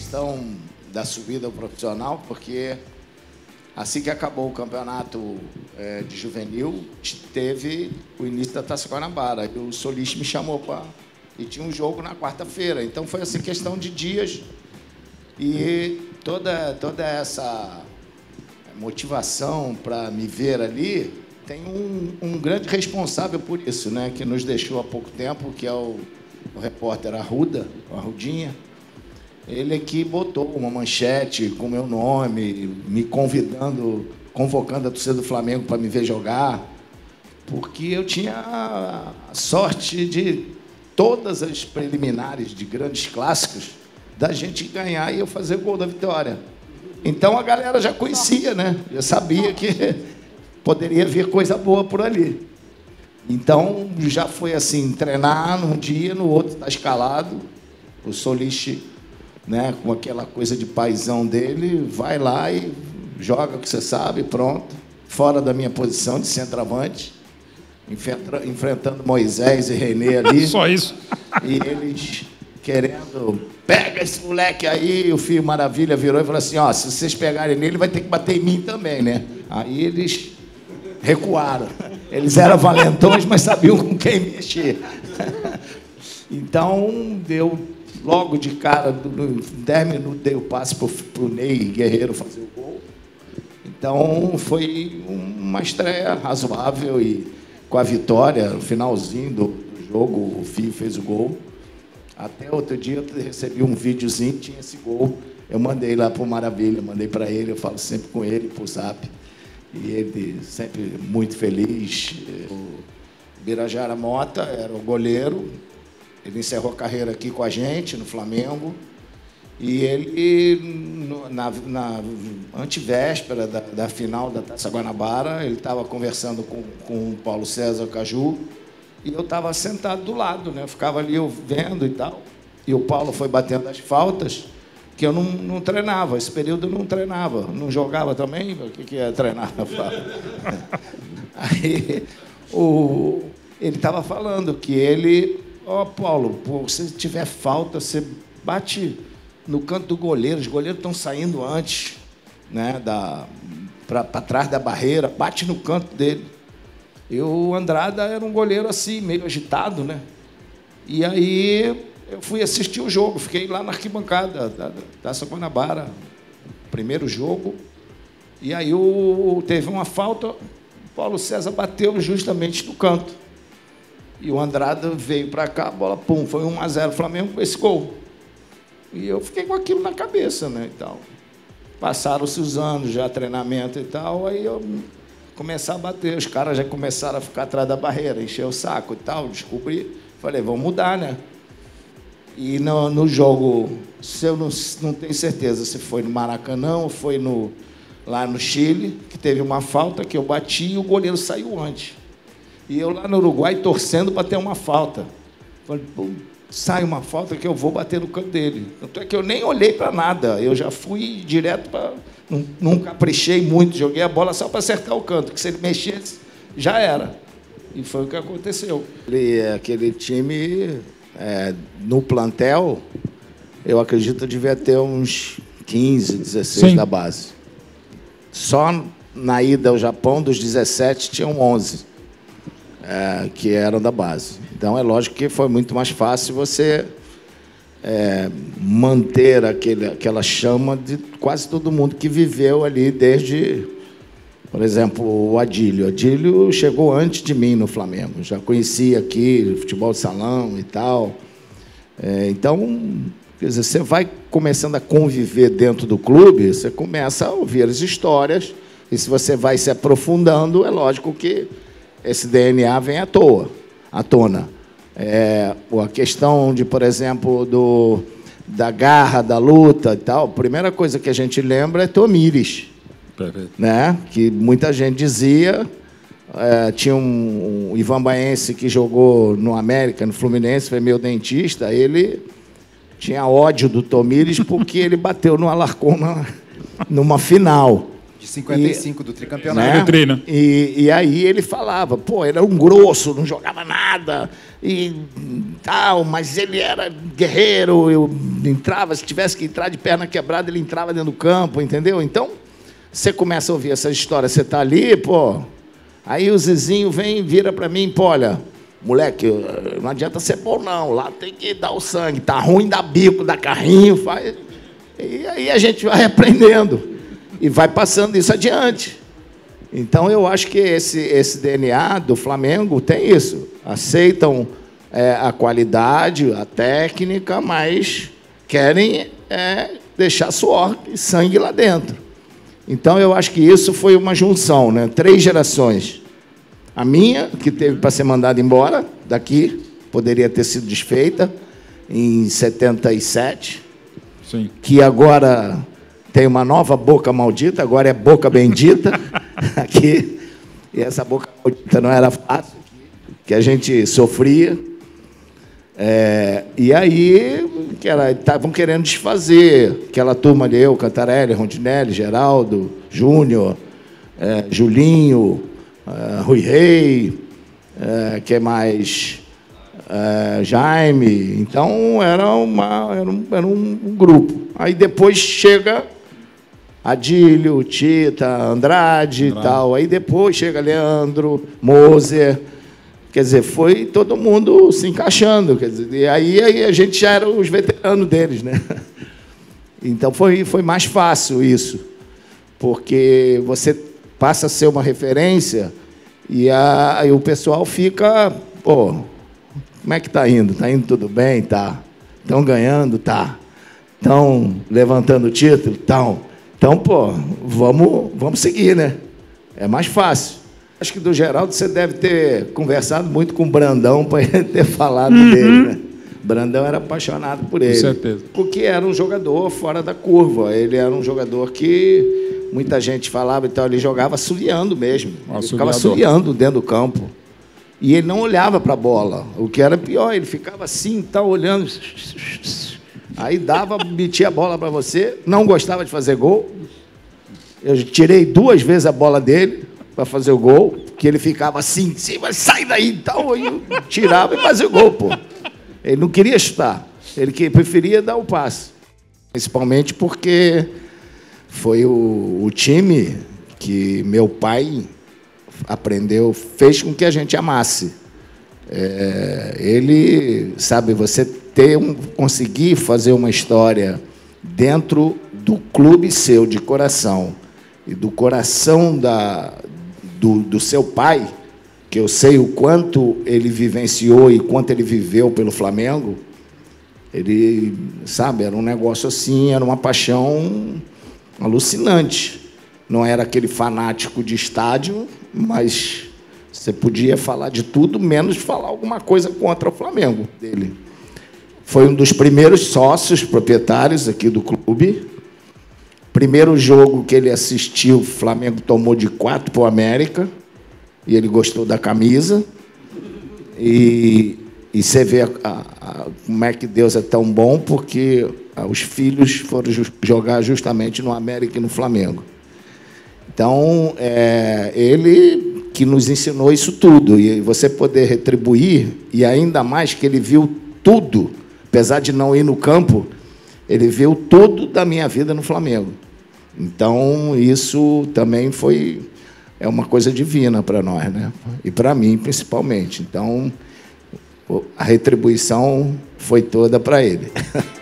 questão da subida ao profissional, porque assim que acabou o campeonato de juvenil, teve o início da Taça Guanabara. E o Solis me chamou e tinha um jogo na quarta-feira. Então foi assim, questão de dias. E toda essa motivação para me ver ali, tem um grande responsável por isso, né? Que nos deixou há pouco tempo, que é o repórter Arrudinha. Ele é que botou uma manchete com meu nome, me convocando a torcida do Flamengo para me ver jogar, porque eu tinha a sorte de todas as preliminares de grandes clássicos da gente ganhar e eu fazer o gol da vitória. Então a galera já conhecia, né? Já sabia que poderia vir coisa boa por ali. Então já foi assim, treinar num dia, no outro está escalado. O Solis, né, com aquela coisa de paizão dele, vai lá e joga o que você sabe, pronto. Fora da minha posição de centroavante, enfrentando Moisés e René ali. Só isso. E eles querendo, pega esse moleque aí. O Filho Maravilha virou e falou assim, ó, se vocês pegarem nele, vai ter que bater em mim também, né? Aí eles recuaram. Eles eram valentões, mas sabiam com quem mexer. Então, deu logo de cara, em 10 minutos, dei o passe para o Ney Guerreiro fazer o gol. Então, foi uma estreia razoável e com a vitória, no finalzinho do jogo, o Fio fez o gol. Até outro dia, eu recebi um videozinho, tinha esse gol. Eu mandei lá para o Maravilha, mandei para ele, eu falo sempre com ele, por Zap. E ele sempre muito feliz. O Birajara Mota era o goleiro. Ele encerrou a carreira aqui com a gente, no Flamengo. E ele, na antevéspera da final da Taça Guanabara, ele estava conversando com o Paulo César Caju, e eu estava sentado do lado, né? Eu ficava ali vendo e tal. E o Paulo foi batendo as faltas, que eu não treinava. Esse período eu não treinava. Não jogava também? O que é treinar? Aí ele estava falando que ele... Ó, Paulo, pô, se tiver falta, você bate no canto do goleiro. Os goleiros estão saindo antes, né, para trás da barreira. Bate no canto dele. E o Andrada era um goleiro assim, meio agitado, né? E aí eu fui assistir o jogo. Fiquei lá na arquibancada da Taça Guanabara, primeiro jogo. E aí teve uma falta, o Paulo César bateu justamente no canto. E o Andrada veio para cá, a bola, pum, foi 1-0 Flamengo com esse gol. E eu fiquei com aquilo na cabeça, né, e tal. Passaram-se os anos, já treinamento e tal, aí eu comecei a bater. Os caras já começaram a ficar atrás da barreira, encher o saco e tal, descobri. Falei, vamos mudar, né? E no jogo, se eu não tenho certeza se foi no Maracanã ou foi lá no Chile, que teve uma falta que eu bati e o goleiro saiu antes. E eu lá no Uruguai torcendo para ter uma falta. Falei, sai uma falta que eu vou bater no canto dele. Tanto é que eu nem olhei para nada. Eu já fui direto para... Não caprichei muito, joguei a bola só para acertar o canto, que se ele mexesse, já era. E foi o que aconteceu. Aquele time, no plantel, eu acredito que devia ter uns 15, 16 Sim. da base. Só na ida ao Japão, dos 17, tinham 11. Que eram da base. Então, é lógico que foi muito mais fácil você manter aquela chama de quase todo mundo que viveu ali desde, por exemplo, o Adílio. O Adílio chegou antes de mim no Flamengo. Já conhecia aqui futebol de salão e tal. Então, quer dizer, você vai começando a conviver dentro do clube, você começa a ouvir as histórias, e se você vai se aprofundando, é lógico que esse DNA vem à tona. A questão de, por exemplo, da garra, da luta e tal, a primeira coisa que a gente lembra é Tomires, né? Que muita gente dizia, tinha um Ivan Baense que jogou no América, no Fluminense, foi meu dentista, ele tinha ódio do Tomires porque ele bateu no Alarcón numa final. De 55, do tricampeonato. Né? E aí ele falava, pô, ele era um grosso, não jogava nada, e tal, mas ele era guerreiro, entrava, se tivesse que entrar de perna quebrada, ele entrava dentro do campo, entendeu? Então, você começa a ouvir essas histórias, você está ali, pô, aí o Zizinho vem e vira para mim, pô, olha, moleque, não adianta ser bom não, lá tem que dar o sangue, tá ruim, dá bico, dá carrinho, faz... E aí a gente vai aprendendo e vai passando isso adiante. Então, eu acho que esse DNA do Flamengo tem isso. Aceitam a qualidade, a técnica, mas querem deixar suor e sangue lá dentro. Então, eu acho que isso foi uma junção, né? 3 gerações. A minha, que teve para ser mandada embora daqui, poderia ter sido desfeita em 77, sim, que agora tem uma nova boca maldita, agora é boca bendita aqui. E essa boca maldita não era fácil, que a gente sofria. E aí estavam querendo desfazer aquela turma de eu, Cantarelli, Rondinelli, Geraldo, Júnior, Julinho, Rui Rei, que mais? Jaime. Então era um grupo. Aí depois chega Adílio, Tita, Andrade e tal. Aí depois chega Leandro, Moser. Quer dizer, foi todo mundo se encaixando. Quer dizer, e aí a gente já era os veteranos deles, né? Então foi mais fácil isso, porque você passa a ser uma referência e aí o pessoal fica, pô, como é que está indo? Está indo tudo bem? Tá. Estão ganhando? Tá. Estão levantando o título? Estão. Então, pô, vamos seguir, né? É mais fácil. Acho que do Geraldo você deve ter conversado muito com o Brandão para ele ter falado dele, né? Brandão era apaixonado por ele. Com certeza. Porque era um jogador fora da curva. Ele era um jogador que muita gente falava, então ele jogava assoviando mesmo. Ele ficava assoviando dentro do campo. E ele não olhava para a bola. O que era pior, ele ficava assim, tá olhando. Aí metia a bola para você, não gostava de fazer gol. Eu tirei 2 vezes a bola dele para fazer o gol, que ele ficava assim, sai daí e tal, aí eu tirava e fazia o gol, pô. Ele não queria chutar, ele preferia dar o passe. Principalmente porque foi o time que meu pai aprendeu, fez com que a gente amasse. Ele, sabe, você conseguir fazer uma história dentro do clube seu, de coração, e do coração do seu pai, que eu sei o quanto ele vivenciou e quanto ele viveu pelo Flamengo, ele, sabe, era um negócio assim, era uma paixão alucinante. Não era aquele fanático de estádio, mas você podia falar de tudo, menos falar alguma coisa contra o Flamengo dele. Foi um dos primeiros sócios proprietários aqui do clube. Primeiro jogo que ele assistiu, o Flamengo tomou de 4 para o América, e ele gostou da camisa. E você vê como é que Deus é tão bom, porque os filhos foram jogar justamente no América e no Flamengo. Então, ele que nos ensinou isso tudo, e você poder retribuir, e ainda mais que ele viu tudo, apesar de não ir no campo, ele viu tudo da minha vida no Flamengo. Então, isso também é uma coisa divina para nós, né? E para mim, principalmente. Então, a retribuição foi toda para ele.